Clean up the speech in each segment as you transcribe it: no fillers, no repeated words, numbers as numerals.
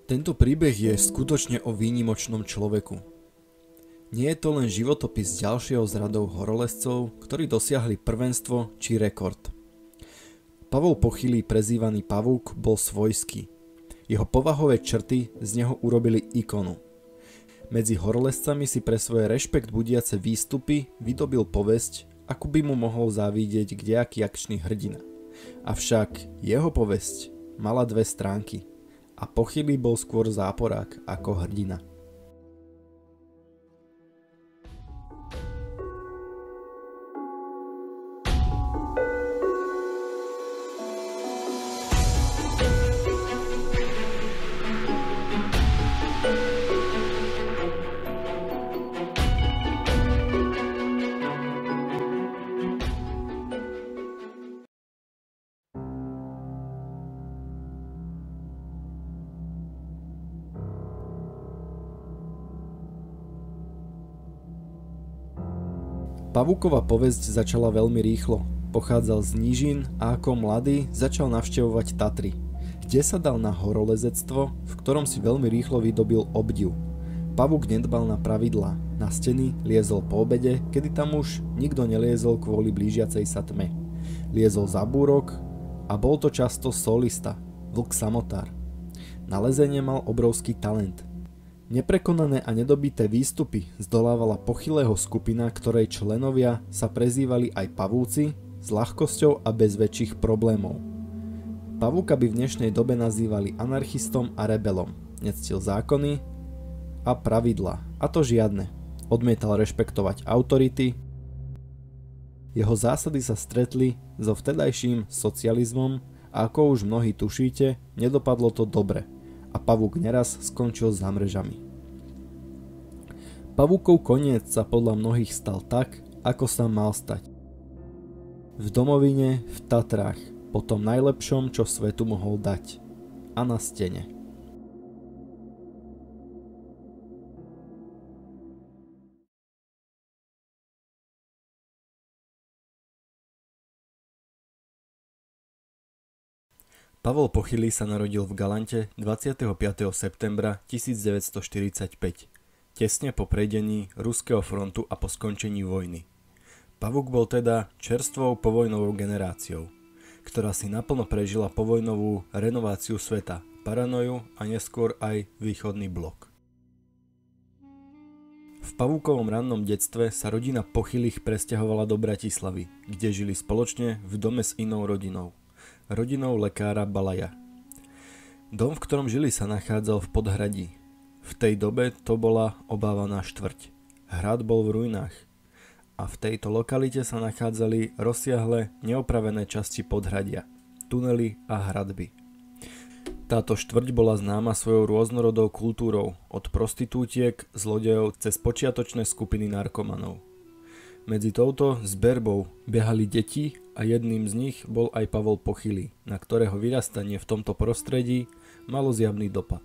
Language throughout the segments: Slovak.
Tento príbeh je skutočne o výnimočnom človeku. Nie je to len životopis ďalšieho z radov horolezcov, ktorí dosiahli prvenstvo či rekord. Pavol Pochylý, prezývaný Pavúk, bol svojský. Jeho povahové črty z neho urobili ikonu. Medzi horolezcami si pre svoje rešpekt budiace výstupy vydobil povesť, ako by mu mohol závidieť kdejaký akčný hrdina. Avšak jeho povesť mala dve stránky a Pochylý bol skôr záporák ako hrdina. Pavúkova povesť začala veľmi rýchlo. Pochádzal z nížin a ako mladý začal navštevovať Tatry, kde sa dal na horolezectvo, v ktorom si veľmi rýchlo vydobil obdiv. Pavúk nedbal na pravidlá, na steny liezol po obede, kedy tam už nikto neliezol kvôli blížiacej sa tme. Liezol za búrok a bol to často solista, vlk samotár. Na lezenie mal obrovský talent. Neprekonané a nedobité výstupy zdolávala Pochylého skupina, ktorej členovia sa prezývali aj Pavúci, s ľahkosťou a bez väčších problémov. Pavúka by v dnešnej dobe nazývali anarchistom a rebelom. Nectil zákony a pravidlá, a to žiadne. Odmietal rešpektovať autority. Jeho zásady sa stretli so vtedajším socializmom a ako už mnohí tušíte, nedopadlo to dobre a Pavúk neraz skončil za mrežami. Pavúkov koniec sa podľa mnohých stal tak, ako sa mal stať. V domovine, v Tatrách, po tom najlepšom, čo svetu mohol dať. A na stene. Pavol Pochylý sa narodil v Galante 25. septembra 1945, tesne po prejdení ruského frontu a po skončení vojny. Pavúk bol teda čerstvou povojnovou generáciou, ktorá si naplno prežila povojnovú renováciu sveta, paranoju a neskôr aj východný blok. V Pavúkovom rannom detstve sa rodina Pochylých presťahovala do Bratislavy, kde žili spoločne v dome s inou rodinou lekára Balaja. Dom, v ktorom žili, sa nachádzal v Podhradí. V tej dobe to bola obávaná štvrť. Hrad bol v ruinách a v tejto lokalite sa nachádzali rozsiahle neopravené časti Podhradia, tunely a hradby. Táto štvrť bola známa svojou rôznorodou kultúrou, od prostitútiek, zlodejov cez počiatočné skupiny narkomanov. Medzi touto zberbou behali deti a jedným z nich bol aj Pavol Pochylý, na ktorého vyrastanie v tomto prostredí malo zjavný dopad.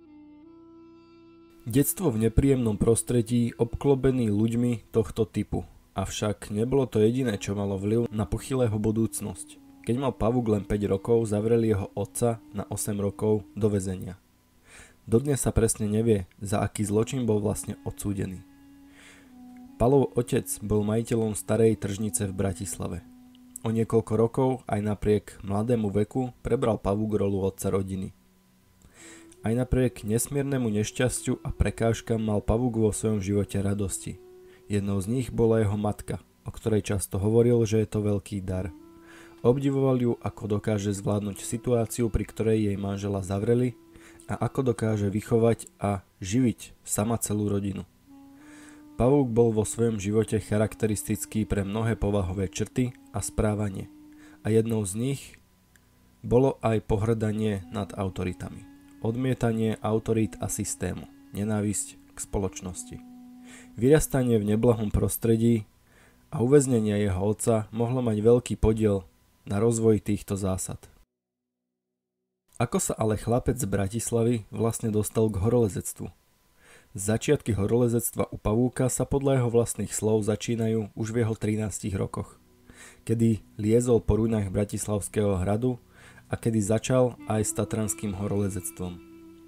Detstvo v nepríjemnom prostredí obklopený ľuďmi tohto typu, avšak nebolo to jediné, čo malo vplyv na Pochylého budúcnosť. Keď mal Pavúk len 5 rokov, zavreli jeho otca na 8 rokov do väzenia. Dodnes sa presne nevie, za aký zločin bol vlastne odsúdený. Pavlov otec bol majiteľom starej tržnice v Bratislave. O niekoľko rokov, aj napriek mladému veku, prebral Pavúk rolu otca rodiny. Aj napriek nesmiernemu nešťastiu a prekážkam mal Pavúk vo svojom živote radosti. Jednou z nich bola jeho matka, o ktorej často hovoril, že je to veľký dar. Obdivoval ju, ako dokáže zvládnuť situáciu, pri ktorej jej manžela zavreli, a ako dokáže vychovať a živiť sama celú rodinu. Pavúk bol vo svojom živote charakteristický pre mnohé povahové črty a správanie a jednou z nich bolo aj pohŕdanie nad autoritami, odmietanie autorít a systému, nenávisť k spoločnosti. Vyrastanie v neblahom prostredí a uväznenie jeho otca mohlo mať veľký podiel na rozvoji týchto zásad. Ako sa ale chlapec z Bratislavy vlastne dostal k horolezectvu? Začiatky horolezectva u Pavúka sa podľa jeho vlastných slov začínajú už v jeho 13 rokoch, kedy liezol po ruinách Bratislavského hradu a kedy začal aj s tatranským horolezectvom.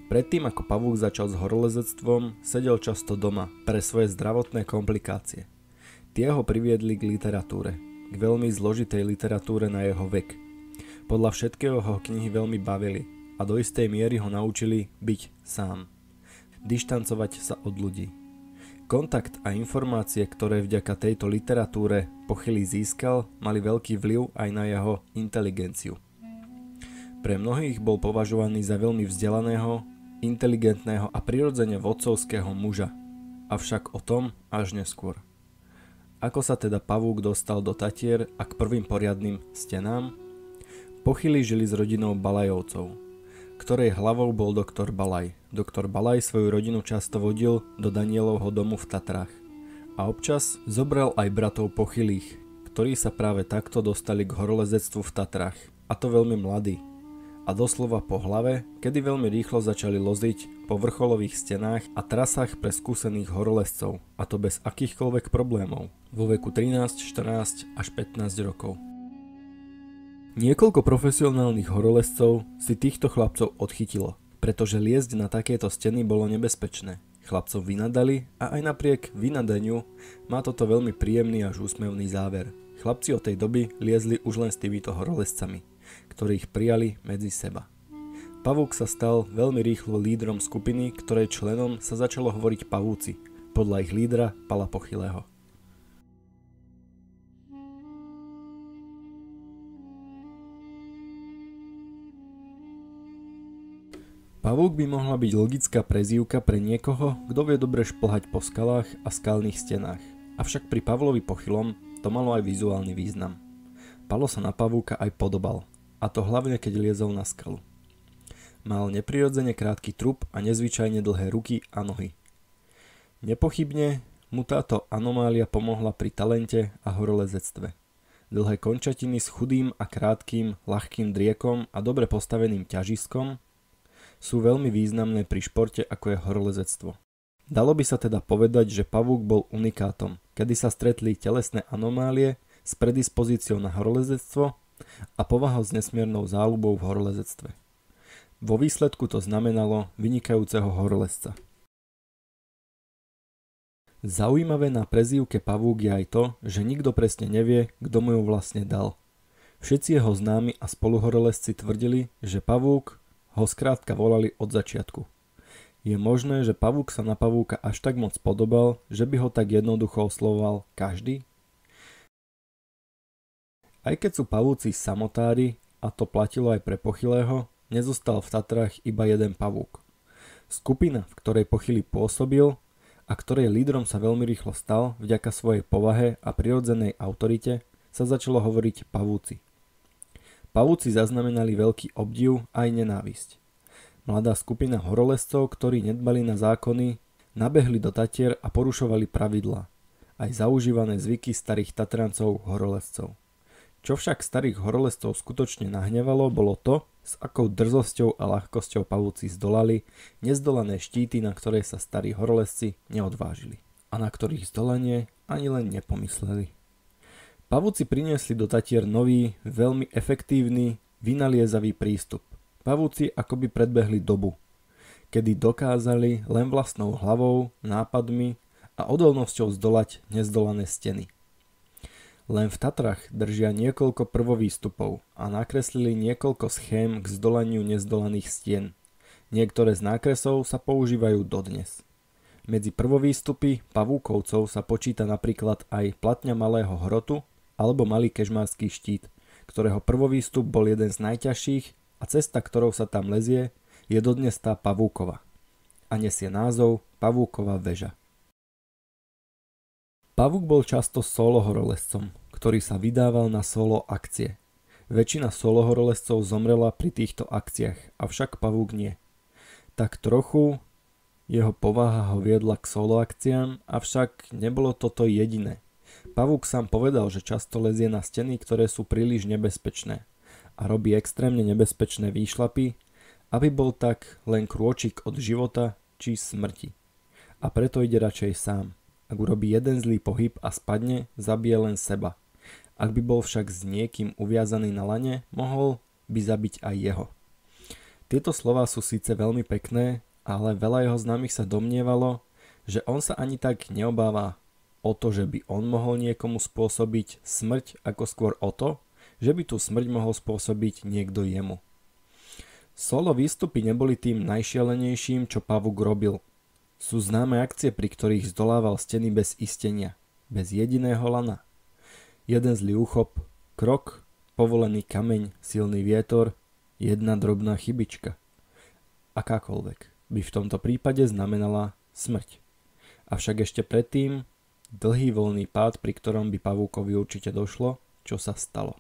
Predtým ako pavúk začal s horolezectvom, sedel často doma pre svoje zdravotné komplikácie. Tie ho priviedli k literatúre, k veľmi zložitej literatúre na jeho vek. Podľa všetkého ho knihy veľmi bavili a do istej miery ho naučili byť sám. Dištancovať sa od ľudí. Kontakt a informácie, ktoré vďaka tejto literatúre Pochylý získal, mali veľký vplyv aj na jeho inteligenciu. Pre mnohých bol považovaný za veľmi vzdelaného, inteligentného a prirodzene vodcovského muža, avšak o tom až neskôr. Ako sa teda pavúk dostal do Tatier a k prvým poriadnym stenám? Pochylí žili s rodinou Balajovcov, ktorej hlavou bol doktor Balaj. Doktor Balaj svoju rodinu často vodil do Danielovho domu v Tatrách a občas zobral aj bratov Pochylých, ktorí sa práve takto dostali k horolezectvu v Tatrách, a to veľmi mladí. A doslova po hlave, kedy veľmi rýchlo začali loziť po vrcholových stenách a trasách pre skúsených horolezcov, a to bez akýchkoľvek problémov, vo veku 13, 14 až 15 rokov. Niekoľko profesionálnych horolezcov si týchto chlapcov odchytilo, pretože liezť na takéto steny bolo nebezpečné. Chlapcov vynadali a aj napriek vynadaniu má toto veľmi príjemný až úsmevný záver. Chlapci od tej doby liezli už len s týmito horolezcami, ktorých prijali medzi seba. Pavúk sa stal veľmi rýchlo lídrom skupiny, ktorej členom sa začalo hovoriť pavúci, podľa ich lídra Pala Pochylého. Pavúk by mohla byť logická prezývka pre niekoho, kto vie dobre šplhať po skalách a skalných stenách. Avšak pri Pavlovi Pochylom to malo aj vizuálny význam. Palo sa na pavúka aj podobal, a to hlavne keď liezol na skalu. Mal neprirodzene krátky trup a nezvyčajne dlhé ruky a nohy. Nepochybne mu táto anomália pomohla pri talente a horolezectve. Dlhé končatiny s chudým a krátkým, ľahkým driekom a dobre postaveným ťažiskom sú veľmi významné pri športe ako je horolezectvo. Dalo by sa teda povedať, že pavúk bol unikátom, kedy sa stretli telesné anomálie s predispozíciou na horolezectvo a povaha s nesmiernou záľubou v horolezectve. Vo výsledku to znamenalo vynikajúceho horolezca. Zaujímavé na prezývke pavúk je aj to, že nikto presne nevie, kto mu ju vlastne dal. Všetci jeho známi a spoluhorolezci tvrdili, že pavúk ho skrátka volali od začiatku. Je možné, že pavúk sa na pavúka až tak moc podobal, že by ho tak jednoducho oslovoval každý? Aj keď sú pavúci samotári, a to platilo aj pre Pochylého, nezostal v Tatrách iba jeden pavúk. Skupina, v ktorej Pochylý pôsobil a ktorej lídrom sa veľmi rýchlo stal vďaka svojej povahe a prirodzenej autorite, sa začalo hovoriť pavúci. Pavúci zaznamenali veľký obdiv aj nenávisť. Mladá skupina horolezcov, ktorí nedbali na zákony, nabehli do Tatier a porušovali pravidlá, aj zaužívané zvyky starých Tatrancov horolezcov. Čo však starých horolezcov skutočne nahnevalo, bolo to, s akou drzosťou a ľahkosťou pavúci zdolali nezdolané štíty, na ktoré sa starí horolezci neodvážili a na ktorých zdolanie ani len nepomysleli. Pavúci priniesli do Tatier nový, veľmi efektívny, vynaliezavý prístup. Pavúci akoby predbehli dobu, kedy dokázali len vlastnou hlavou, nápadmi a odolnosťou zdolať nezdolané steny. Len v Tatrách držia niekoľko prvovýstupov a nakreslili niekoľko schém k zdolaniu nezdolaných stien. Niektoré z nákresov sa používajú dodnes. Medzi prvovýstupy pavúkovcov sa počíta napríklad aj platňa malého hrotu alebo malý kežmarský štít, ktorého prvovýstup bol jeden z najťažších a cesta, ktorou sa tam lezie, je dodnes tá pavúkova a nesie názov Pavúkova väža. Pavúk bol často solo horolezcom, ktorý sa vydával na solo akcie. Väčšina solo horolezcov zomrela pri týchto akciách, avšak pavúk nie. Tak trochu jeho povaha ho viedla k solo akciám, avšak nebolo toto jediné. Pavúk sám povedal, že často lezie na steny, ktoré sú príliš nebezpečné a robí extrémne nebezpečné výšlapy, aby bol tak len krôčik od života či smrti. A preto ide radšej sám. Ak urobí jeden zlý pohyb a spadne, zabije len seba. Ak by bol však s niekým uviazaný na lane, mohol by zabiť aj jeho. Tieto slová sú síce veľmi pekné, ale veľa jeho známych sa domnievalo, že on sa ani tak neobáva o to, že by on mohol niekomu spôsobiť smrť, ako skôr o to, že by tú smrť mohol spôsobiť niekto jemu. Solo výstupy neboli tým najšialenejším, čo Pavúk robil. Sú známe akcie, pri ktorých zdolával steny bez istenia, bez jediného lana. Jeden zlý úchop, krok, povolený kameň, silný vietor, jedna drobná chybička. Akákoľvek by v tomto prípade znamenala smrť. Avšak ešte predtým dlhý voľný pád, pri ktorom by Pavúkovi určite došlo, čo sa stalo.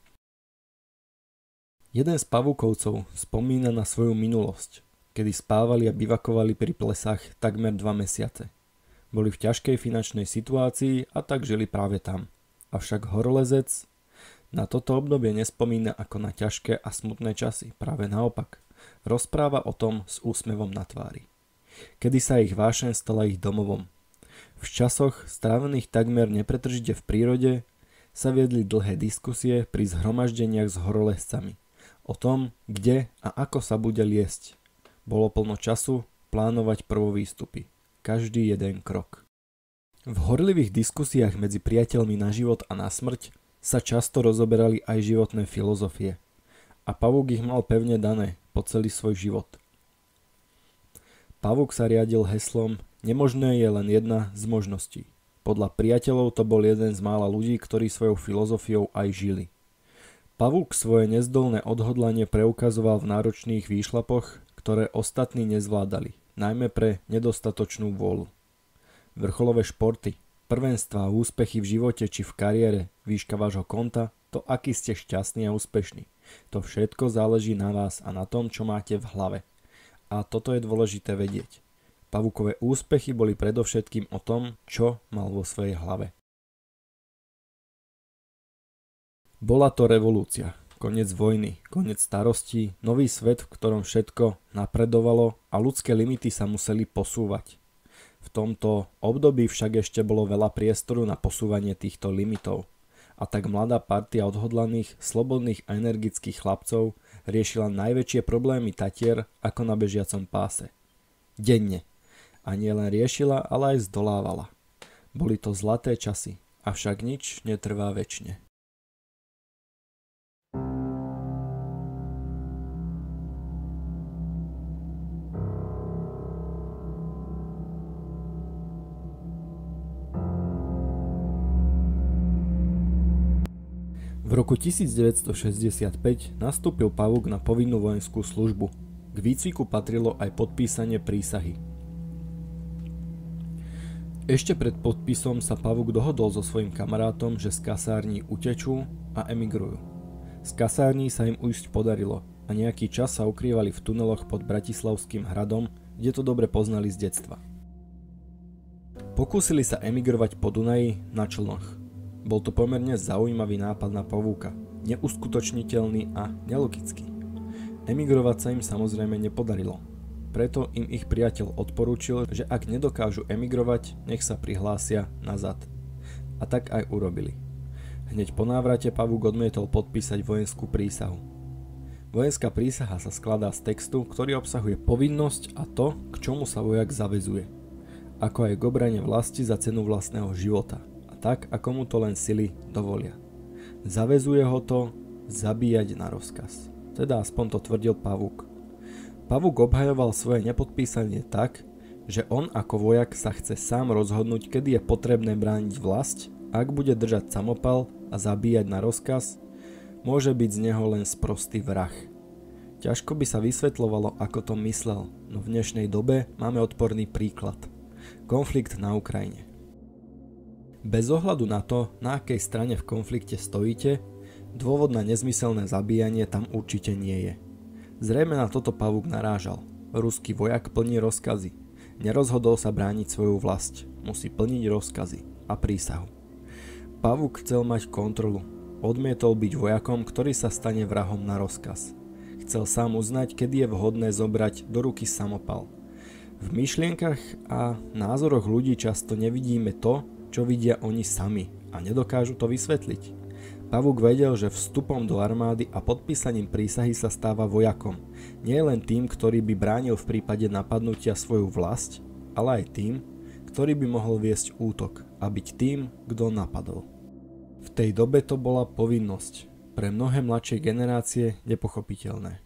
Jeden z pavúkovcov spomína na svoju minulosť, kedy spávali a bivakovali pri plesách takmer 2 mesiace. Boli v ťažkej finančnej situácii a tak žili práve tam. Avšak horolezec na toto obdobie nespomína ako na ťažké a smutné časy, práve naopak. Rozpráva o tom s úsmevom na tvári. Kedy sa ich vášeň stala ich domovom. V časoch strávených takmer nepretržite v prírode sa viedli dlhé diskusie pri zhromaždeniach s horolezcami o tom, kde a ako sa bude liesť. Bolo plno času plánovať prvovýstupy. Každý jeden krok. V horlivých diskusiách medzi priateľmi na život a na smrť sa často rozoberali aj životné filozofie. A Pavúk ich mal pevne dané po celý svoj život. Pavúk sa riadil heslom nemožné je len jedna z možností. Podľa priateľov to bol jeden z mála ľudí, ktorí svojou filozofiou aj žili. Pavúk svoje nezdolné odhodlanie preukazoval v náročných výšlapoch, ktoré ostatní nezvládali, najmä pre nedostatočnú vôľu. Vrcholové športy, prvenstvá a úspechy v živote či v kariére, výška vášho konta, to aký ste šťastní a úspešní. To všetko záleží na vás a na tom, čo máte v hlave. A toto je dôležité vedieť. Pavúkové úspechy boli predovšetkým o tom, čo mal vo svojej hlave. Bola to revolúcia, koniec vojny, koniec starostí, nový svet, v ktorom všetko napredovalo a ľudské limity sa museli posúvať. V tomto období však ešte bolo veľa priestoru na posúvanie týchto limitov. A tak mladá partia odhodlaných, slobodných a energických chlapcov riešila najväčšie problémy Tatier ako na bežiacom páse. Denne. A nielen riešila, ale aj zdolávala. Boli to zlaté časy, avšak nič netrvá večne. V roku 1965 nastúpil Pavúk na povinnú vojenskú službu. K výcviku patrilo aj podpísanie prísahy. Ešte pred podpisom sa Pavúk dohodol so svojím kamarátom, že z kasární utečú a emigrujú. Z kasární sa im ujsť podarilo a nejaký čas sa ukrývali v tuneloch pod Bratislavským hradom, kde to dobre poznali z detstva. Pokúsili sa emigrovať po Dunaji na člnoch. Bol to pomerne zaujímavý nápad na Pavúka, neuskutočniteľný a nelogický. Emigrovať sa im samozrejme nepodarilo, preto im ich priateľ odporúčil, že ak nedokážu emigrovať, nech sa prihlásia nazad. A tak aj urobili. Hneď po návrate Pavúk odmietol podpísať vojenskú prísahu. Vojenská prísaha sa skladá z textu, ktorý obsahuje povinnosť a to, k čomu sa vojak zaväzuje, ako aj k obrane vlasti za cenu vlastného života. Tak, ako mu to len sily dovolia. Zaväzuje ho to zabíjať na rozkaz. Teda aspoň to tvrdil Pavúk. Pavúk obhajoval svoje nepodpísanie tak, že on ako vojak sa chce sám rozhodnúť, kedy je potrebné brániť vlast, ak bude držať samopal a zabíjať na rozkaz, môže byť z neho len sprostý vrah. Ťažko by sa vysvetľovalo, ako to myslel, no v dnešnej dobe máme odporný príklad. Konflikt na Ukrajine. Bez ohľadu na to, na akej strane v konflikte stojíte, dôvod na nezmyselné zabíjanie tam určite nie je. Zrejme na toto Pavúk narážal. Ruský vojak plní rozkazy. Nerozhodol sa brániť svoju vlast. Musí plniť rozkazy a prísahu. Pavúk chcel mať kontrolu. Odmietol byť vojakom, ktorý sa stane vrahom na rozkaz. Chcel sám uznať, kedy je vhodné zobrať do ruky samopal. V myšlienkach a názoroch ľudí často nevidíme to, čo vidia oni sami a nedokážu to vysvetliť. Pavúk vedel, že vstupom do armády a podpísaním prísahy sa stáva vojakom. Nie len tým, ktorý by bránil v prípade napadnutia svoju vlast, ale aj tým, ktorý by mohol viesť útok a byť tým, kto napadol. V tej dobe to bola povinnosť, pre mnohé mladšie generácie nepochopiteľné.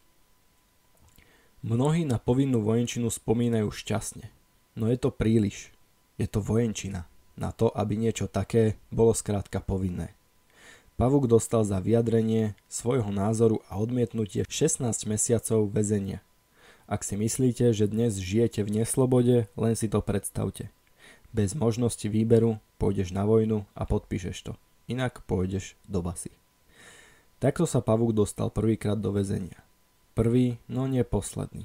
Mnohí na povinnú vojenčinu spomínajú šťastne, no je to príliš. Je to vojenčina, na to, aby niečo také bolo skrátka povinné. Pavúk dostal za vyjadrenie svojho názoru a odmietnutie 16 mesiacov väzenia. Ak si myslíte, že dnes žijete v neslobode, len si to predstavte. Bez možnosti výberu pôjdeš na vojnu a podpíšeš to. Inak pôjdeš do basy. Takto sa Pavúk dostal prvýkrát do väzenia. Prvý, no nie posledný.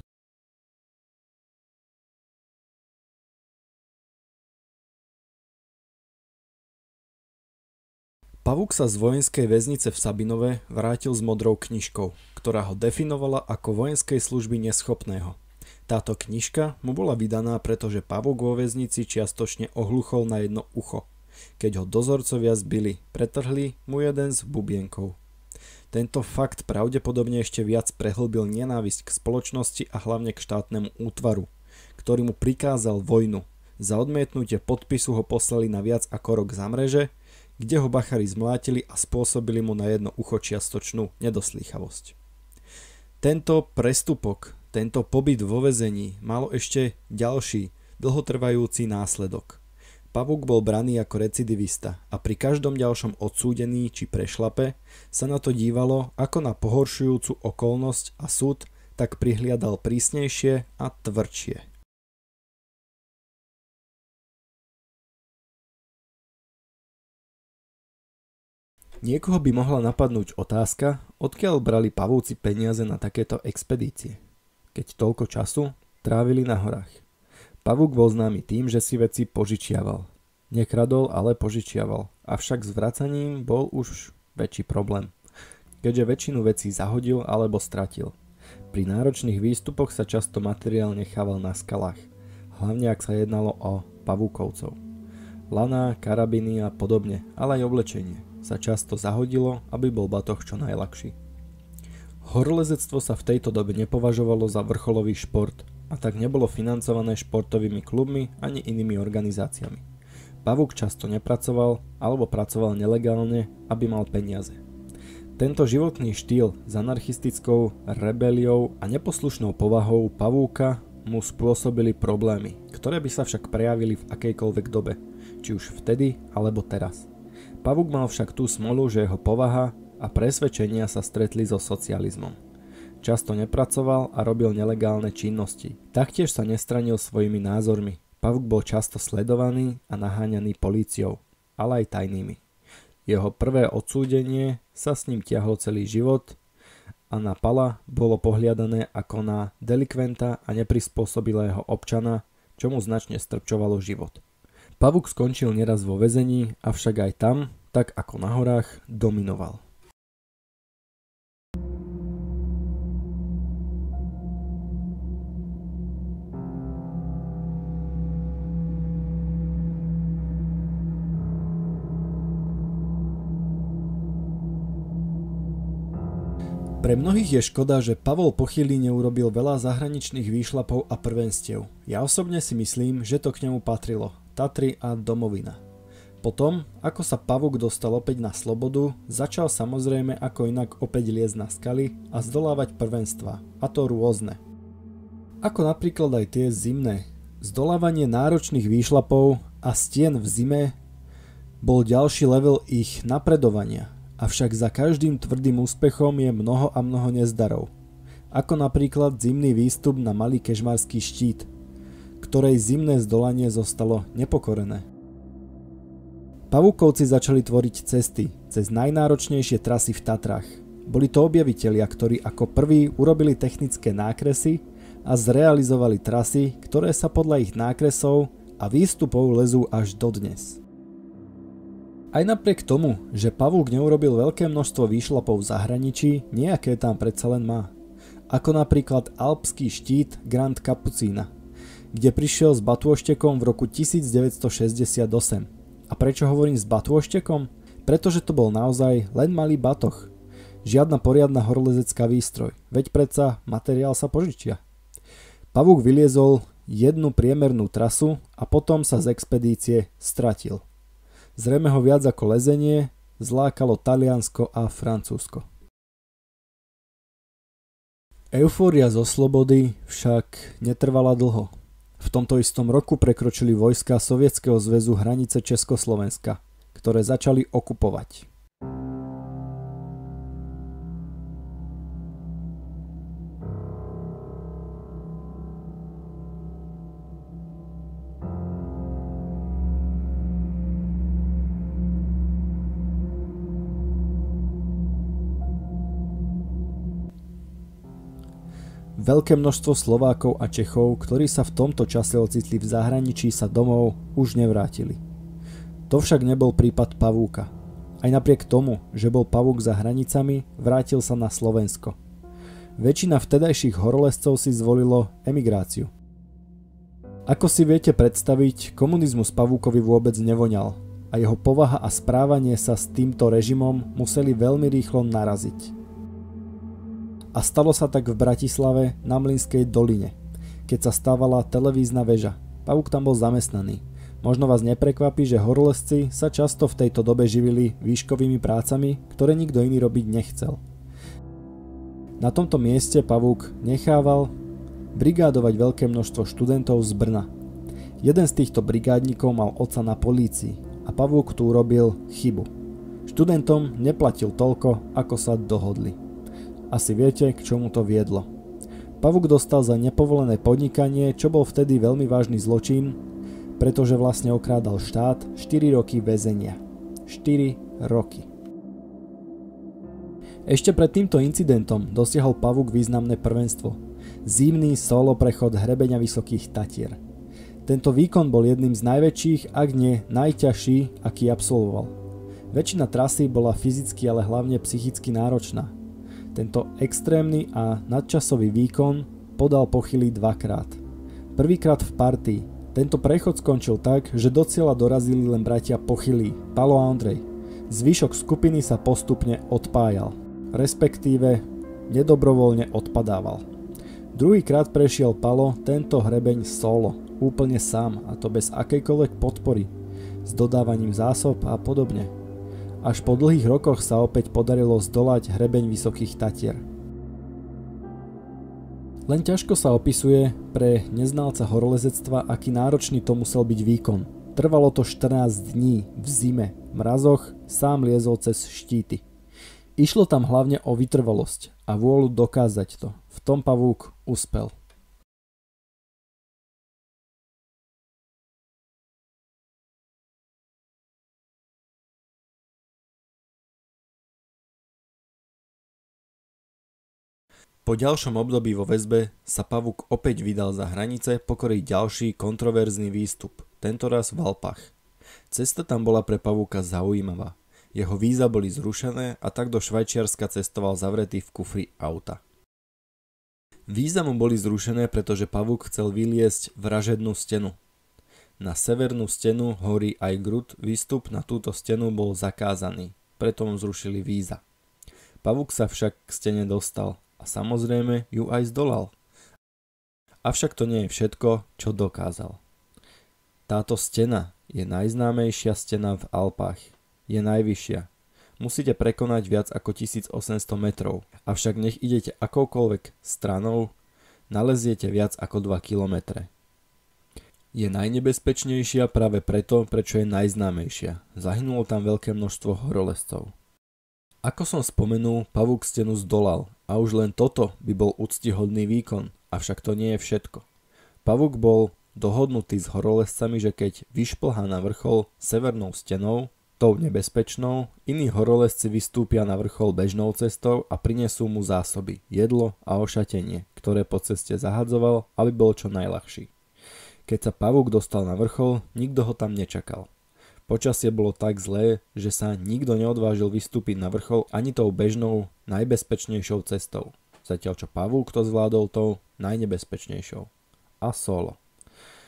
Pavúk sa z vojenskej väznice v Sabinove vrátil s modrou knižkou, ktorá ho definovala ako vojenskej služby neschopného. Táto knižka mu bola vydaná, pretože Pavúk vo väznici čiastočne ohluchol na jedno ucho. Keď ho dozorcovia zbili, pretrhli mu jeden z bubienkov. Tento fakt pravdepodobne ešte viac prehlbil nenávisť k spoločnosti a hlavne k štátnemu útvaru, ktorý mu prikázal vojnu. Za odmietnutie podpisu ho poslali na viac ako rok za mreže, kde ho bachári zmlátili a spôsobili mu na jedno ucho čiastočnú nedoslýchavosť. Tento prestupok, tento pobyt vo väzení malo ešte ďalší, dlhotrvajúci následok. Pavúk bol braný ako recidivista a pri každom ďalšom odsúdení či prešlape sa na to dívalo ako na pohoršujúcu okolnosť a súd tak prihliadal prísnejšie a tvrdšie. Niekoho by mohla napadnúť otázka, odkiaľ brali pavúci peniaze na takéto expedície, keď toľko času trávili na horách. Pavúk bol známy tým, že si veci požičiaval. Nekradol, ale požičiaval, avšak s vracaním bol už väčší problém, keďže väčšinu vecí zahodil alebo stratil. Pri náročných výstupoch sa často materiál nechával na skalách, hlavne ak sa jednalo o pavúkovcov. Laná, karabiny a podobne, ale aj oblečenie sa často zahodilo, aby bol batoh čo najľahší. Horolezectvo sa v tejto dobe nepovažovalo za vrcholový šport a tak nebolo financované športovými klubmi ani inými organizáciami. Pavúk často nepracoval alebo pracoval nelegálne, aby mal peniaze. Tento životný štýl s anarchistickou rebeliou a neposlušnou povahou pavúka mu spôsobili problémy, ktoré by sa však prejavili v akejkoľvek dobe, či už vtedy alebo teraz. Pavúk mal však tú smolu, že jeho povaha a presvedčenia sa stretli so socializmom. Často nepracoval a robil nelegálne činnosti. Taktiež sa nestranil svojimi názormi. Pavúk bol často sledovaný a naháňaný políciou, ale aj tajnými. Jeho prvé odsúdenie sa s ním ťahlo celý život a na Pala bolo pohliadané ako na delikventa a neprispôsobilého občana, čo mu značne strpčovalo život. Pavúk skončil neraz vo väzení, avšak aj tam, tak ako na horách, dominoval. Pre mnohých je škoda, že Pavol Pochylý neurobil veľa zahraničných výšlapov a prvenstiev. Ja osobne si myslím, že to k nemu patrilo. Tatry a domovina. Potom, ako sa Pavúk dostal opäť na slobodu, začal samozrejme ako inak opäť liezť na skaly a zdolávať prvenstvá, a to rôzne. Ako napríklad aj tie zimné. Zdolávanie náročných výšlapov a stien v zime bol ďalší level ich napredovania, avšak za každým tvrdým úspechom je mnoho a mnoho nezdarov. Ako napríklad zimný výstup na Malý Kežmarský štít, ktorej zimné zdolanie zostalo nepokorené. Pavúkovci začali tvoriť cesty cez najnáročnejšie trasy v Tatrách. Boli to objavitelia, ktorí ako prví urobili technické nákresy a zrealizovali trasy, ktoré sa podľa ich nákresov a výstupov lezú až dodnes. Aj napriek tomu, že Pavúk neurobil veľké množstvo výšlapov v zahraničí, nejaké tam predsa len má. Ako napríklad alpský štít Grand Capucina, kde prišiel s batôštekom v roku 1968. A prečo hovorím s batôštekom? pretože to bol naozaj len malý batoh. Žiadna poriadna horolezecká výstroj, veď predsa materiál sa požičia. Pavúk vyliezol jednu priemernú trasu a potom sa z expedície stratil. Zrejme ho viac ako lezenie zlákalo Taliansko a Francúzsko. Eufória zo slobody však netrvala dlho. V tomto istom roku prekročili vojska Sovietskeho zväzu hranice Československa, ktoré začali okupovať. Veľké množstvo Slovákov a Čechov, ktorí sa v tomto čase ocitli v zahraničí, sa domov už nevrátili. To však nebol prípad Pavúka. Aj napriek tomu, že bol Pavúk za hranicami, vrátil sa na Slovensko. Väčšina vtedajších horolezcov si zvolilo emigráciu. Ako si viete predstaviť, komunizmus Pavúkovi vôbec nevoňal a jeho povaha a správanie sa s týmto režimom museli veľmi rýchlo naraziť. A stalo sa tak v Bratislave na Mlynskej doline, keď sa stávala televízna väža. Pavúk tam bol zamestnaný. Možno vás neprekvapí, že horolezci sa často v tejto dobe živili výškovými prácami, ktoré nikto iný robiť nechcel. Na tomto mieste Pavúk nechával brigádovať veľké množstvo študentov z Brna. Jeden z týchto brigádnikov mal otca na polícii a Pavúk tu urobil chybu. Študentom neplatil toľko, ako sa dohodli. Asi viete, k čomu to viedlo. Pavúk dostal za nepovolené podnikanie, čo bol vtedy veľmi vážny zločin, pretože vlastne okrádal štát, 4 roky väzenia. 4 roky. Ešte pred týmto incidentom dosiahol Pavúk významné prvenstvo. Zimný solo prechod hrebeňa Vysokých Tatier. Tento výkon bol jedným z najväčších, ak nie najťažší, aký absolvoval. Väčšina trasy bola fyzicky, ale hlavne psychicky náročná. Tento extrémny a nadčasový výkon podal Pochylý dvakrát. Prvýkrát v partii. Tento prechod skončil tak, že do cieľa dorazili len bratia Pochylí, Palo a Ondrej. Zvyšok skupiny sa postupne odpájal, respektíve nedobrovoľne odpadával. Druhýkrát prešiel Palo tento hrebeň solo, úplne sám, a to bez akejkoľvek podpory, s dodávaním zásob a podobne. Až po dlhých rokoch sa opäť podarilo zdolať hrebeň Vysokých Tatier. Len ťažko sa opisuje pre neznalca horolezectva, aký náročný to musel byť výkon. Trvalo to 14 dní v zime, v mrazoch, sám liezol cez štíty. Išlo tam hlavne o vytrvalosť a vôľu dokázať to. V tom Pavúk uspel. Po ďalšom období vo väzbe sa Pavúk opäť vydal za hranice pokoriť ďalší kontroverzný výstup, tentoraz v Alpách. Cesta tam bola pre Pavúka zaujímavá. Jeho víza boli zrušené a tak do Švajčiarska cestoval zavretý v kufri auta. Víza mu boli zrušené, pretože Pavúk chcel vyliesť vražednú stenu. Na severnú stenu hory Ajgrut výstup na túto stenu bol zakázaný, preto mu zrušili víza. Pavúk sa však k stene dostal a samozrejme ju aj zdolal. Avšak to nie je všetko, čo dokázal. Táto stena je najznámejšia stena v Alpách. Je najvyššia. Musíte prekonať viac ako 1800 metrov, avšak nech idete akoukoľvek stranou, naleziete viac ako 2 kilometre. Je najnebezpečnejšia práve preto, prečo je najznámejšia. Zahynulo tam veľké množstvo horolezcov. Ako som spomenul, Pavúk stenu zdolal a už len toto by bol úctihodný výkon, avšak to nie je všetko. Pavúk bol dohodnutý s horolezcami, že keď vyšplhá na vrchol severnou stenou, tou nebezpečnou, iní horolezci vystúpia na vrchol bežnou cestou a prinesú mu zásoby, jedlo a ošatenie, ktoré po ceste zahadzoval, aby bol čo najľahší. Keď sa Pavúk dostal na vrchol, nikto ho tam nečakal. Počasie bolo tak zlé, že sa nikto neodvážil vystúpiť na vrchol ani tou bežnou, najbezpečnejšou cestou. Zatiaľ čo Pavúk to zvládol tou najnebezpečnejšou. A solo.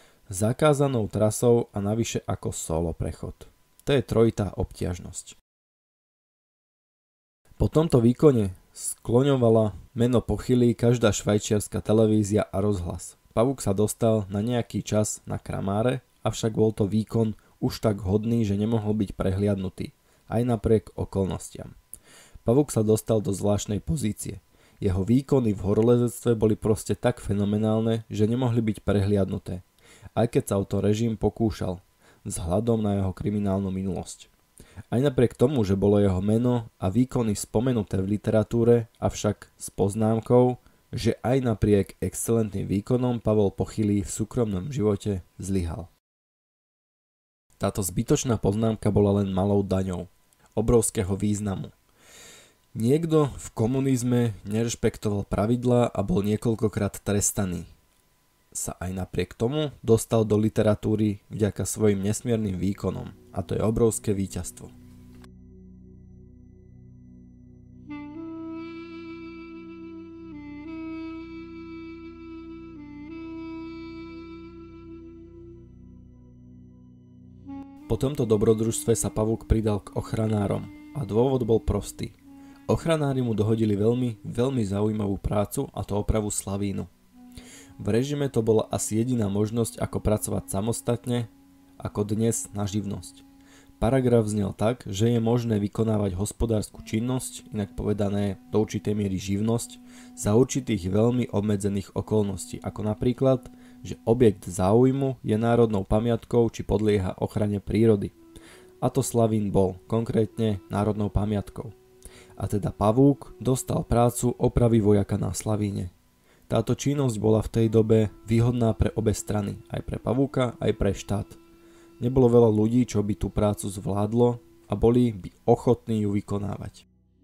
Zakázanou trasou a navyše ako solo prechod. To je trojitá obťažnosť. Po tomto výkone skloňovala meno Pochylý každá švajčiarska televízia a rozhlas. Pavúk sa dostal na nejaký čas na Kramáre, avšak bol to výkon už tak hodný, že nemohol byť prehliadnutý, aj napriek okolnostiam. Pavúk sa dostal do zvláštnej pozície. Jeho výkony v horolezectve boli proste tak fenomenálne, že nemohli byť prehliadnuté, aj keď sa o to režim pokúšal, vzhľadom na jeho kriminálnu minulosť. Aj napriek tomu, že bolo jeho meno a výkony spomenuté v literatúre, avšak s poznámkou, že aj napriek excelentným výkonom Pavol Pochylý v súkromnom živote zlyhal. Táto zbytočná poznámka bola len malou daňou obrovského významu. Niekto v komunizme nerešpektoval pravidlá a bol niekoľkokrát trestaný. Sa aj napriek tomu dostal do literatúry vďaka svojim nesmiernym výkonom, a to je obrovské víťazstvo. Po tomto dobrodružstve sa Pavúk pridal k ochranárom a dôvod bol prostý. Ochranári mu dohodili veľmi zaujímavú prácu, a to opravu slavínu. V režime to bola asi jediná možnosť, ako pracovať samostatne, ako dnes na živnosť. Paragraf znel tak, že je možné vykonávať hospodársku činnosť, inak povedané do určitej miery živnosť, za určitých veľmi obmedzených okolností, ako napríklad, že objekt záujmu je národnou pamiatkou či podlieha ochrane prírody. A to Slavín bol, konkrétne národnou pamiatkou. A teda Pavúk dostal prácu opravy vojaka na Slavíne. Táto činnosť bola v tej dobe výhodná pre obe strany, aj pre Pavúka, aj pre štát. Nebolo veľa ľudí, čo by tú prácu zvládlo a boli by ochotní ju vykonávať.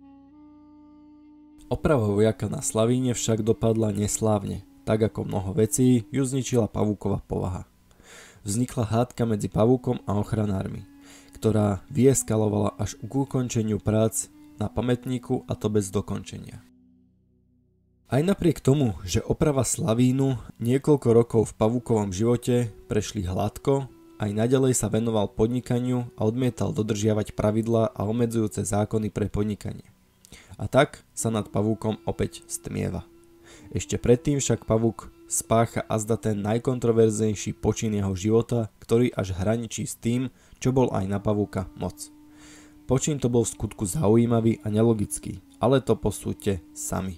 Oprava vojaka na Slavíne však dopadla neslávne, tak ako mnoho vecí ju zničila Pavúkova povaha. Vznikla hádka medzi Pavúkom a ochranármi, ktorá vyeskalovala až k ukončeniu prác na pamätníku, a to bez dokončenia. Aj napriek tomu, že oprava Slavínu niekoľko rokov v Pavúkovom živote prešli hladko, aj naďalej sa venoval podnikaniu a odmietal dodržiavať pravidlá a obmedzujúce zákony pre podnikanie. A tak sa nad Pavúkom opäť stmieva. Ešte predtým však Pavúk spácha azda ten najkontroverznejší počin jeho života, ktorý až hraničí s tým, čo bol aj na Pavúka moc. Počin to bol v skutku zaujímavý a nelogický, ale to posúďte sami.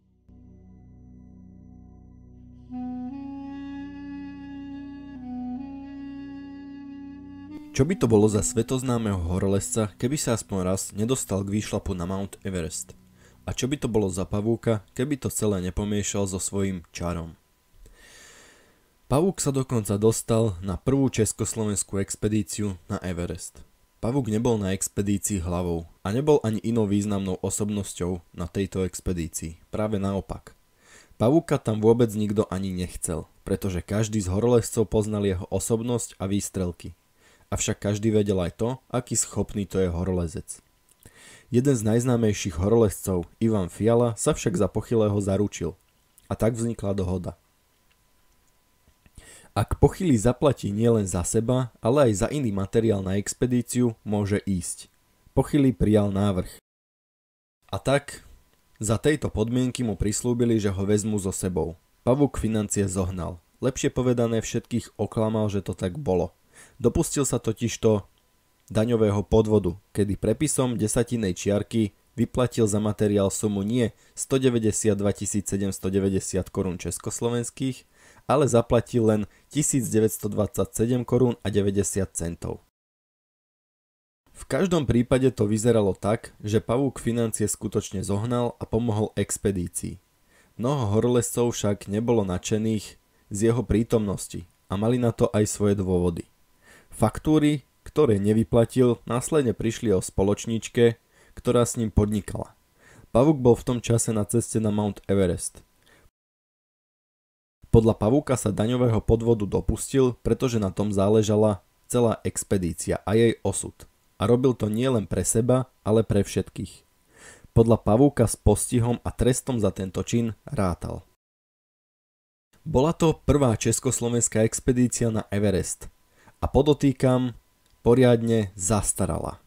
Čo by to bolo za svetoznámeho horolezca, keby sa aspoň raz nedostal k výšlapu na Mount Everest? A čo by to bolo za Pavúka, keby to celé nepomiešal so svojím čarom? Pavúk sa dokonca dostal na prvú československú expedíciu na Everest. Pavúk nebol na expedícii hlavou a nebol ani inou významnou osobnosťou na tejto expedícii. Práve naopak. Pavúka tam vôbec nikto ani nechcel, pretože každý z horolezcov poznal jeho osobnosť a výstrelky. Avšak každý vedel aj to, aký schopný to je horolezec. Jeden z najznámejších horolezcov, Ivan Fiala, sa však za Pochylého zaručil. A tak vznikla dohoda. Ak Pochylý zaplatí nielen za seba, ale aj za iný materiál na expedíciu, môže ísť. Pochylý prijal návrh. A tak, za tejto podmienky mu prislúbili, že ho vezmu so sebou. Pavúk financie zohnal. Lepšie povedané, všetkých oklamal, že to tak bolo. Dopustil sa totižto daňového podvodu, kedy prepisom desatinej čiarky vyplatil za materiál sumu nie 192 790 korún československých, ale zaplatil len 1927 korún a 90 centov. V každom prípade to vyzeralo tak, že Pavúk financie skutočne zohnal a pomohol expedícii. Mnoho horolezcov však nebolo nadšených z jeho prítomnosti a mali na to aj svoje dôvody. Faktúry, ktoré nevyplatil, následne prišli o spoločníčke, ktorá s ním podnikala. Pavúk bol v tom čase na ceste na Mount Everest. Podľa Pavúka sa daňového podvodu dopustil, pretože na tom záležala celá expedícia a jej osud. A robil to nielen pre seba, ale pre všetkých. Podľa Pavúka s postihom a trestom za tento čin rátal. Bola to prvá československá expedícia na Everest. A podotýkam, poriadne zastarala.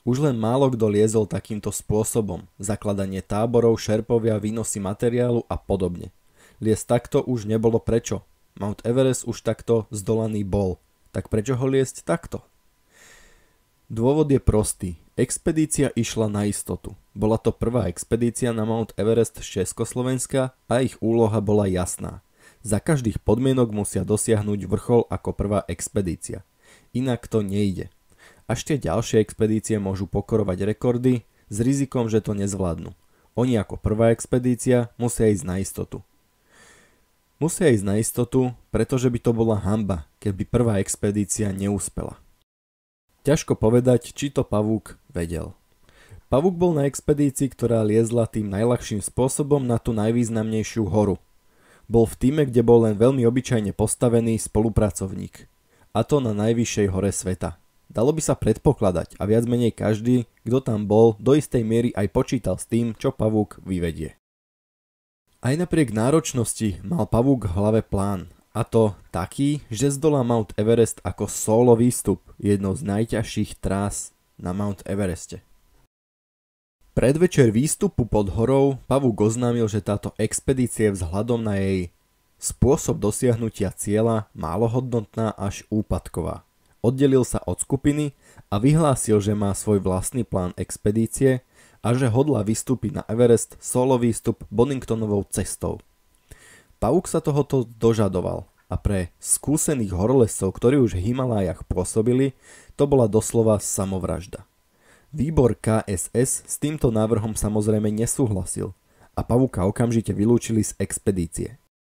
Už len málo kto liezol takýmto spôsobom. Zakladanie táborov, šerpovia, výnosy materiálu a podobne. Liesť takto už nebolo prečo. Mount Everest už takto zdolaný bol. Tak prečo ho liesť takto? Dôvod je prostý. Expedícia išla na istotu. Bola to prvá expedícia na Mount Everest z Československa a ich úloha bola jasná. Za každých podmienok musia dosiahnuť vrchol ako prvá expedícia. Inak to nejde. Až tie ďalšie expedície môžu pokorovať rekordy s rizikom, že to nezvládnu. Oni ako prvá expedícia musia ísť na istotu. Musia ísť na istotu, pretože by to bola hanba, keby prvá expedícia neúspela. Ťažko povedať, či to Pavúk vedel. Pavúk bol na expedícii, ktorá liezla tým najľahším spôsobom na tú najvýznamnejšiu horu. Bol v tíme, kde bol len veľmi obyčajne postavený spolupracovník. A to na najvyššej hore sveta. Dalo by sa predpokladať a viac menej každý, kto tam bol, do istej miery aj počítal s tým, čo Pavúk vyvedie. Aj napriek náročnosti mal Pavúk v hlave plán. A to taký, že zdolá Mount Everest ako solo výstup, jednou z najťažších trás na Mount Evereste. Predvečer výstupu pod horou Pavúk oznámil, že táto expedícia je vzhľadom na jej spôsob dosiahnutia cieľa málohodnotná až úpadková. Oddelil sa od skupiny a vyhlásil, že má svoj vlastný plán expedície a že hodlá vystúpiť na Everest solo výstup Boddingtonovou cestou. Pavúk sa tohoto dožadoval a pre skúsených horolezcov, ktorí už v Himalájach pôsobili, to bola doslova samovražda. Výbor KSS s týmto návrhom samozrejme nesúhlasil a Pavúka okamžite vylúčili z expedície.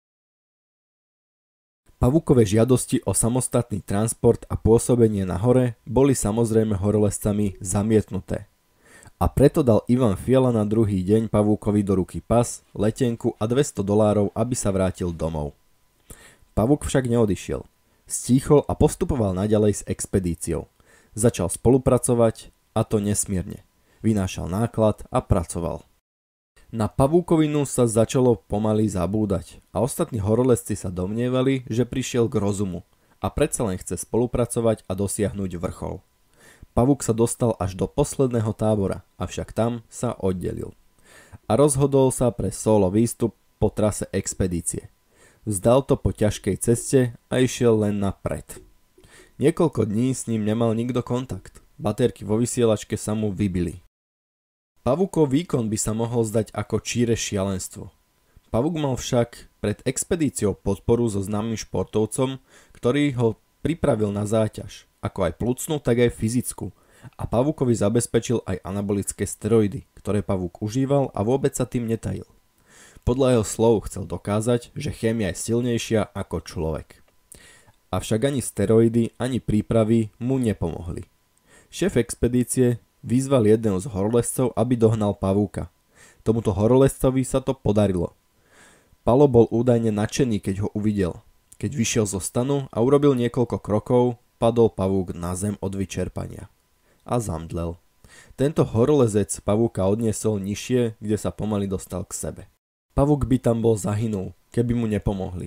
Pavúkove žiadosti o samostatný transport a pôsobenie na hore boli samozrejme horolezcami zamietnuté. A preto dal Ivan Fiala na druhý deň Pavúkovi do ruky pas, letenku a $200, aby sa vrátil domov. Pavúk však neodišiel. Stíchol a postupoval naďalej s expedíciou. Začal spolupracovať, a to nesmierne. Vynášal náklad a pracoval. Na Pavúkovinu sa začalo pomaly zabúdať a ostatní horolezci sa domnievali, že prišiel k rozumu a predsa len chce spolupracovať a dosiahnuť vrchol. Pavúk sa dostal až do posledného tábora, avšak tam sa oddelil. A rozhodol sa pre solo výstup po trase expedície. Vzdal to po ťažkej ceste a išiel len napred. Niekoľko dní s ním nemal nikto kontakt. Baterky vo vysielačke sa mu vybili. Pavúkov výkon by sa mohol zdať ako číre šialenstvo. Pavúk mal však pred expedíciou podporu so známym športovcom, ktorý ho pripravil na záťaž, ako aj plúcnu, tak aj fyzickú. A Pavúkovi zabezpečil aj anabolické steroidy, ktoré Pavúk užíval a vôbec sa tým netajil. Podľa jeho slov chcel dokázať, že chémia je silnejšia ako človek. Avšak ani steroidy, ani prípravy mu nepomohli. Šéf expedície vyzval jedného z horolezcov, aby dohnal Pavúka. Tomuto horolezcovi sa to podarilo. Palo bol údajne nadšený, keď ho uvidel. Keď vyšiel zo stanu a urobil niekoľko krokov, padol Pavúk na zem od vyčerpania. A zamdlel. Tento horolezec Pavúka odniesol nižšie, kde sa pomaly dostal k sebe. Pavúk by tam bol zahynul, keby mu nepomohli.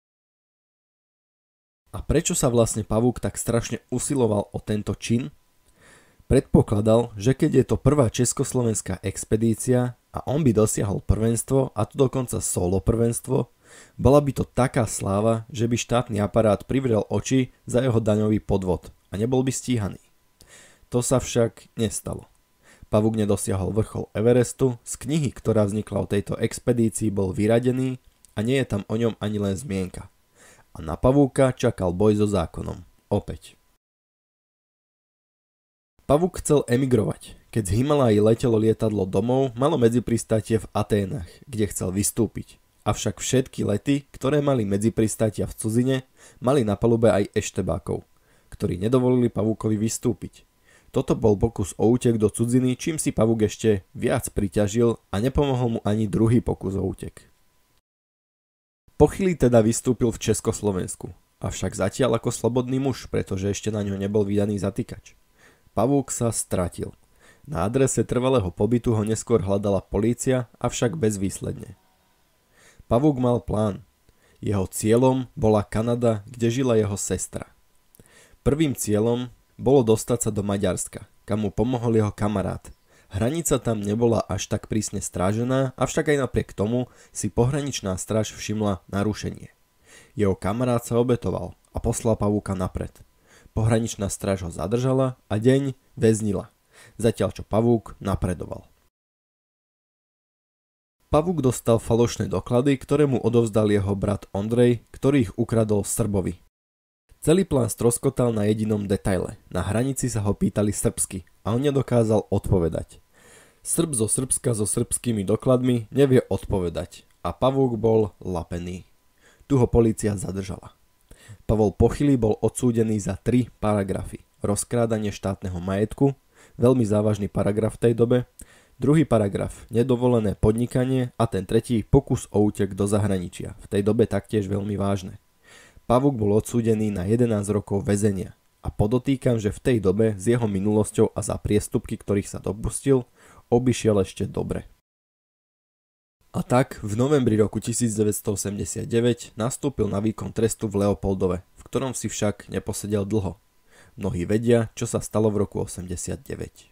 A prečo sa vlastne Pavúk tak strašne usiloval o tento čin? Predpokladal, že keď je to prvá československá expedícia a on by dosiahol prvenstvo, a to dokonca solo prvenstvo, bola by to taká sláva, že by štátny aparát privrel oči za jeho daňový podvod a nebol by stíhaný. To sa však nestalo. Pavúk nedosiahol vrchol Everestu, z knihy, ktorá vznikla o tejto expedícii, bol vyradený a nie je tam o ňom ani len zmienka. A na Pavúka čakal boj so zákonom. Opäť. Pavúk chcel emigrovať. Keď z Himaláji letelo lietadlo domov, malo medzipristátie v Aténach, kde chcel vystúpiť. Avšak všetky lety, ktoré mali medzipristátia v cudzine, mali na palube aj eštebákov, ktorí nedovolili Pavúkovi vystúpiť. Toto bol pokus o útek do cudziny, čím si Pavúk ešte viac priťažil a nepomohol mu ani druhý pokus o útek. Po chvíli teda vystúpil v Československu, avšak zatiaľ ako slobodný muž, pretože ešte na ňo nebol vydaný zatýkač. Pavúk sa stratil. Na adrese trvalého pobytu ho neskôr hľadala polícia, avšak bezvýsledne. Pavúk mal plán. Jeho cieľom bola Kanada, kde žila jeho sestra. Prvým cieľom bolo dostať sa do Maďarska, kam mu pomohol jeho kamarát. Hranica tam nebola až tak prísne strážená, avšak aj napriek tomu si pohraničná stráž všimla narušenie. Jeho kamarát sa obetoval a poslal pavúka napred. Pohraničná stráž ho zadržala a deň väznila, zatiaľ čo pavúk napredoval. Pavúk dostal falošné doklady, ktoré mu odovzdal jeho brat Ondrej, ktorý ich ukradol Srbovi. Celý plán stroskotal na jedinom detaile. Na hranici sa ho pýtali srbsky a on nedokázal odpovedať. Srb zo Srbska so srbskými dokladmi nevie odpovedať a pavúk bol lapený. Tu ho polícia zadržala. Pavol Pochylý bol odsúdený za 3 paragrafy. Rozkrádanie štátneho majetku, veľmi závažný paragraf v tej dobe, druhý paragraf nedovolené podnikanie a ten tretí pokus o útek do zahraničia, v tej dobe taktiež veľmi vážne. Pavúk bol odsúdený na 11 rokov väzenia a podotýkam, že v tej dobe s jeho minulosťou a za priestupky, ktorých sa dopustil, obišiel ešte dobre. A tak v novembri roku 1989 nastúpil na výkon trestu v Leopoldove, v ktorom si však neposedel dlho. Mnohí vedia, čo sa stalo v roku 89.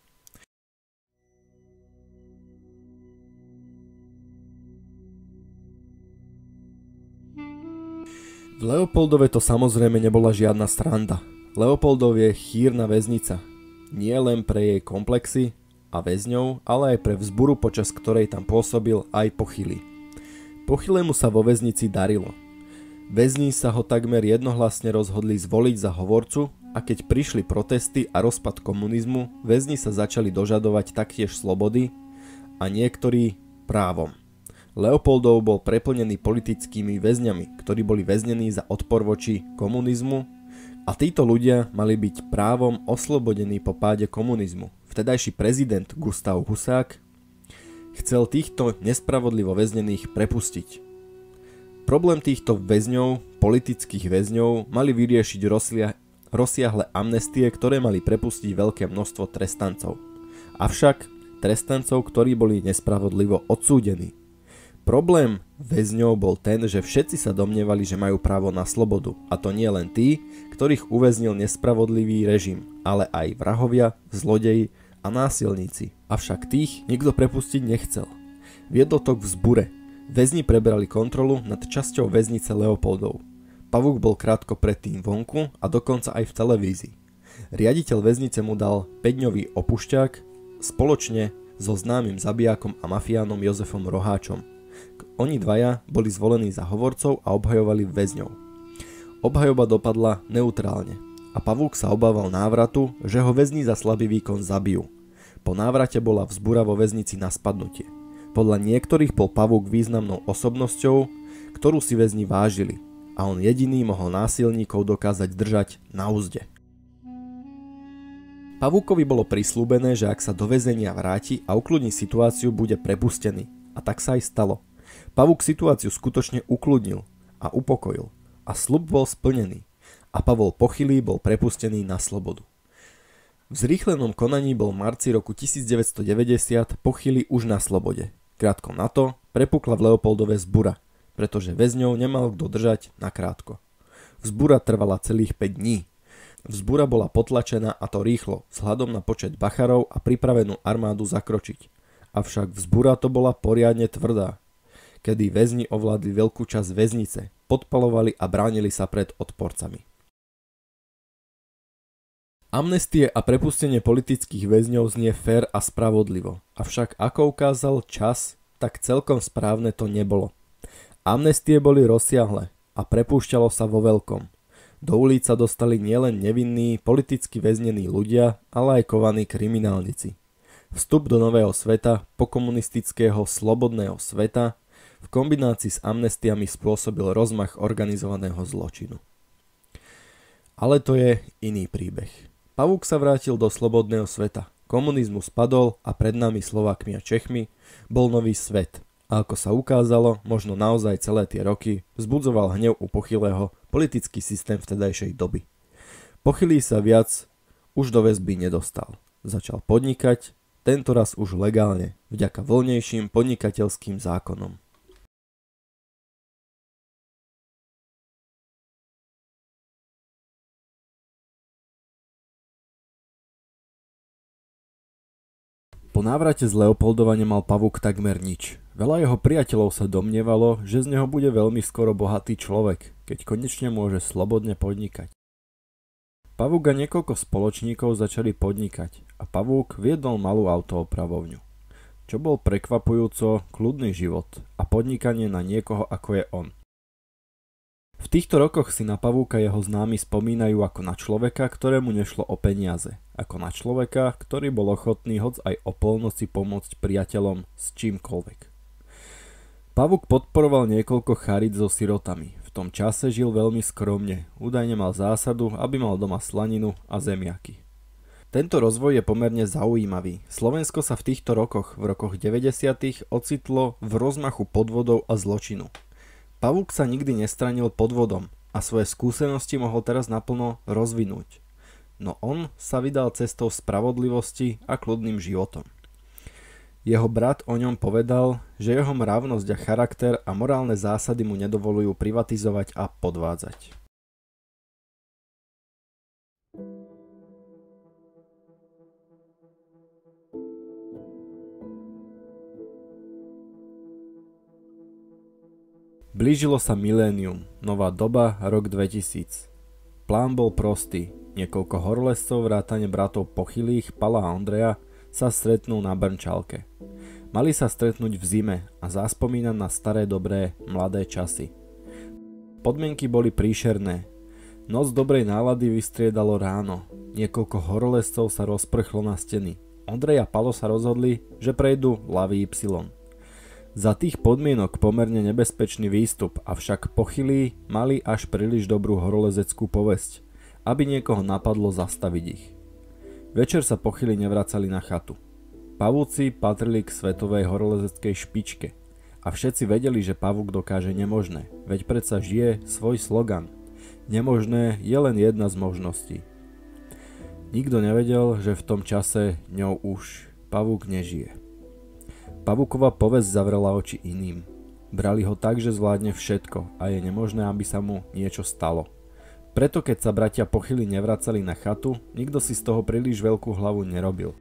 V Leopoldove to samozrejme nebola žiadna sranda. Leopoldov je chýrna väznica. Nie len pre jej komplexy a väzňov, ale aj pre vzburu, počas ktorej tam pôsobil aj Pochylý. Pochylému sa vo väznici darilo. Väzni sa ho takmer jednohlasne rozhodli zvoliť za hovorcu a keď prišli protesty a rozpad komunizmu, väzni sa začali dožadovať taktiež slobody a niektorí právom. Leopoldov bol preplnený politickými väzňami, ktorí boli väznení za odpor voči komunizmu a títo ľudia mali byť právom oslobodení po páde komunizmu. Vtedajší prezident Gustav Husák chcel týchto nespravodlivo väznených prepustiť. Problém týchto väzňov, politických väzňov, mali vyriešiť rozsiahle amnestie, ktoré mali prepustiť veľké množstvo trestancov. Avšak trestancov, ktorí boli nespravodlivo odsúdení. Problém väzňov bol ten, že všetci sa domnievali, že majú právo na slobodu. A to nie len tí, ktorých uväznil nespravodlivý režim, ale aj vrahovia, zlodeji a násilníci. Avšak tých nikto prepustiť nechcel. Viedlo to k vzbure. Väzni prebrali kontrolu nad časťou väznice Leopoldov. Pavúk bol krátko predtým vonku a dokonca aj v televízii. Riaditeľ väznice mu dal 5-dňový opušťák spoločne so známym zabijákom a mafiánom Jozefom Roháčom. Oni dvaja boli zvolení za hovorcov a obhajovali väzňov. Obhajoba dopadla neutrálne a Pavúk sa obával návratu, že ho väzni za slabý výkon zabijú. Po návrate bola vzbura vo väznici na spadnutie. Podľa niektorých bol Pavúk významnou osobnosťou, ktorú si väzni vážili a on jediný mohol násilníkov dokázať držať na uzde. Pavúkovi bolo prisľúbené, že ak sa do väzenia vráti a ukludní situáciu, bude prepustený. A tak sa aj stalo. Pavúk situáciu skutočne ukludnil a upokojil a sľub bol splnený a Pavol Pochylý bol prepustený na slobodu. V zrýchlenom konaní bol v marci roku 1990 Pochylý už na slobode. Krátko na to prepukla v Leopoldove vzbura, pretože väzňov nemal kto držať nakrátko. Vzbura trvala celých 5 dní. Vzbura bola potlačená a to rýchlo, vzhľadom na počet bachárov a pripravenú armádu zakročiť. Avšak vzbura to bola poriadne tvrdá, kedy väzni ovládli veľkú časť väznice, podpalovali a bránili sa pred odporcami. Amnestie a prepustenie politických väzňov znie fér a spravodlivo, avšak ako ukázal čas, tak celkom správne to nebolo. Amnestie boli rozsiahle a prepúšťalo sa vo veľkom. Do ulic sa dostali nielen nevinní, politicky väznení ľudia, ale aj kovaní kriminálnici. Vstup do nového sveta, pokomunistického slobodného sveta, v kombinácii s amnestiami spôsobil rozmach organizovaného zločinu. Ale to je iný príbeh. Pavúk sa vrátil do slobodného sveta. Komunizmus padol a pred nami Slovákmi a Čechmi bol nový svet. A ako sa ukázalo, možno naozaj celé tie roky vzbudzoval hnev u Pochylého politický systém vtedajšej doby. Pochylý sa viac už do väzby nedostal. Začal podnikať, tentoraz už legálne, vďaka voľnejším podnikateľským zákonom. Po návrate z Leopoldova nemal pavúk takmer nič. Veľa jeho priateľov sa domnievalo, že z neho bude veľmi skoro bohatý človek, keď konečne môže slobodne podnikať. Pavúk a niekoľko spoločníkov začali podnikať a pavúk viedol malú autoopravovňu. Čo bol prekvapujúco kľudný život a podnikanie na niekoho ako je on. V týchto rokoch si na pavúka jeho známi spomínajú ako na človeka, ktorému nešlo o peniaze, ako na človeka, ktorý bol ochotný hoc aj o polnoci pomôcť priateľom s čímkoľvek. Pavúk podporoval niekoľko charít so sirotami. V tom čase žil veľmi skromne, údajne mal zásadu, aby mal doma slaninu a zemiaky. Tento rozvoj je pomerne zaujímavý. Slovensko sa v týchto rokoch, v rokoch 90. ocitlo v rozmachu podvodov a zločinu. Pavúk sa nikdy nestranil podvodom a svoje skúsenosti mohol teraz naplno rozvinúť. No on sa vydal cestou spravodlivosti a kľudným životom. Jeho brat o ňom povedal, že jeho mravnosť a charakter a morálne zásady mu nedovolujú privatizovať a podvádzať. Blížilo sa milénium, nová doba, rok 2000. Plán bol prostý. Niekoľko horolezcov vrátane bratov Pochylých, Pala a Ondreja sa stretnú na Brnčalke. Mali sa stretnúť v zime a zaspomínať na staré dobré mladé časy. Podmienky boli príšerné. Noc dobrej nálady vystriedalo ráno. Niekoľko horolezcov sa rozprchlo na steny. Ondrej a Palo sa rozhodli, že prejdú ľavý Y. Za tých podmienok pomerne nebezpečný výstup, avšak Pochylí mali až príliš dobrú horolezeckú povesť, aby niekoho napadlo zastaviť ich. Večer sa Pochylí nevracali na chatu. Pavúci patrili k svetovej horolezeckej špičke a všetci vedeli, že pavúk dokáže nemožné, veď predsa žije svoj slogan. Nemožné je len jedna z možností. Nikto nevedel, že v tom čase ňou už pavúk nežije. Pavúkova povesť zavrela oči iným. Brali ho tak, že zvládne všetko a je nemožné, aby sa mu niečo stalo. Preto keď sa bratia Pochylí nevracali na chatu, nikto si z toho príliš veľkú hlavu nerobil.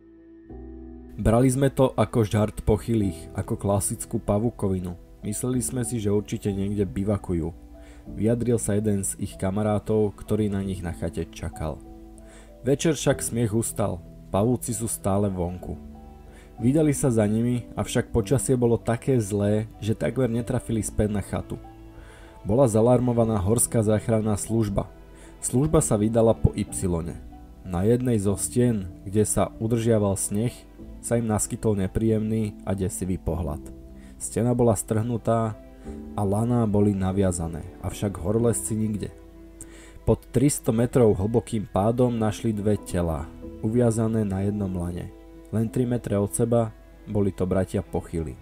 Brali sme to ako žart Pochylých, ako klasickú pavúkovinu. Mysleli sme si, že určite niekde bivakujú. Vyjadril sa jeden z ich kamarátov, ktorý na nich na chate čakal. Večer však smiech ustal. Pavúci sú stále vonku. Vydali sa za nimi, avšak počasie bolo také zlé, že takmer netrafili späť na chatu. Bola zalarmovaná horská záchranná služba. Služba sa vydala po Y. Na jednej zo stien, kde sa udržiaval sneh, sa im naskytol nepríjemný a desivý pohľad. Stena bola strhnutá a laná boli naviazané, avšak horolezci nikde. Pod 300 metrov hlbokým pádom našli dve telá, uviazané na jednom lane. Len 3 metre od seba boli to bratia Pochylí.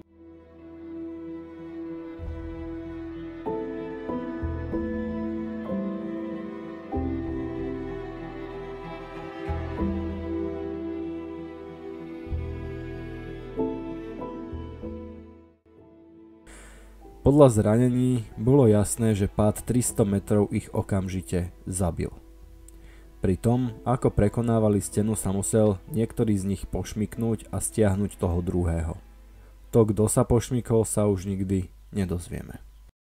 Podľa zranení bolo jasné, že pád 300 metrov ich okamžite zabil. Pri tom, ako prekonávali stenu, sa musel niektorý z nich pošmyknúť a stiahnuť toho druhého. To, kto sa pošmykol, sa už nikdy nedozvieme.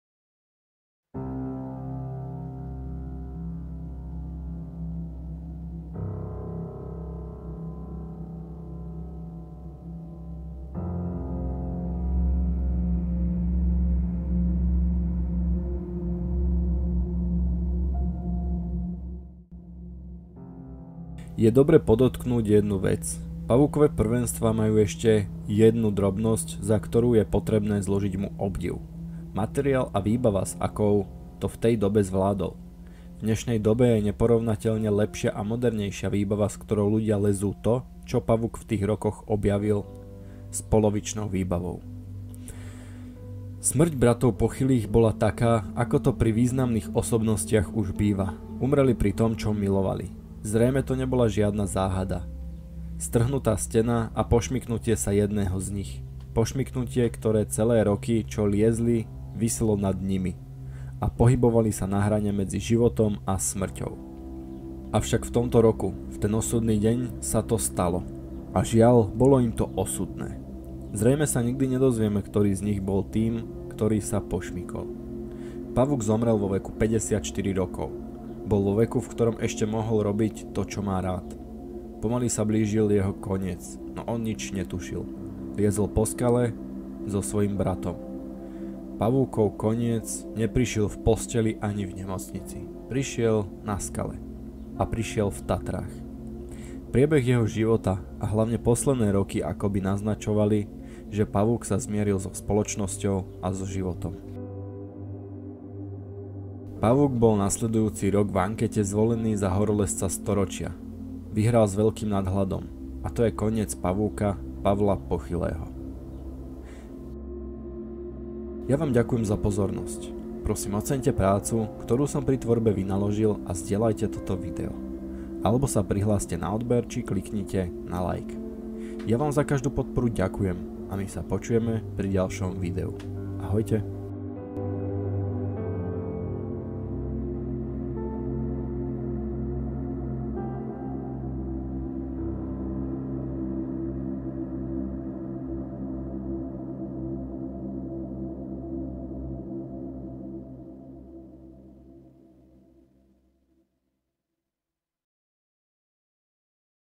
Je dobre podotknúť jednu vec. Pavúkové prvenstvá majú ešte jednu drobnosť, za ktorú je potrebné zložiť mu obdiv. Materiál a výbava, s akou to v tej dobe zvládol. V dnešnej dobe je neporovnateľne lepšia a modernejšia výbava, s ktorou ľudia lezú to, čo pavúk v tých rokoch objavil s polovičnou výbavou. Smrť bratov Pochylých bola taká, ako to pri významných osobnostiach už býva. Umreli pri tom, čo milovali. Zrejme to nebola žiadna záhada. Strhnutá stena a pošmyknutie sa jedného z nich. Pošmyknutie, ktoré celé roky, čo liezli, viselo nad nimi a pohybovali sa na hrane medzi životom a smrťou. Avšak v tomto roku, v ten osudný deň, sa to stalo. A žiaľ, bolo im to osudné. Zrejme sa nikdy nedozvieme, ktorý z nich bol tým, ktorý sa pošmykol. Pavúk zomrel vo veku 54 rokov. Bol vo veku, v ktorom ešte mohol robiť to, čo má rád. Pomaly sa blížil jeho koniec, no on nič netušil. Liezol po skale so svojím bratom. Pavúkov koniec neprišiel v posteli ani v nemocnici. Prišiel na skale. A prišiel v Tatrách. Priebeh jeho života a hlavne posledné roky akoby naznačovali, že pavúk sa zmieril so spoločnosťou a so životom. Pavúk bol nasledujúci rok v ankete zvolený za horolezca storočia. Vyhral s veľkým nadhľadom. A to je koniec pavúka Pavla Pochylého. Ja vám ďakujem za pozornosť. Prosím, oceňte prácu, ktorú som pri tvorbe vynaložil a zdieľajte toto video. Alebo sa prihláste na odber, či kliknite na like. Ja vám za každú podporu ďakujem a my sa počujeme pri ďalšom videu. Ahojte.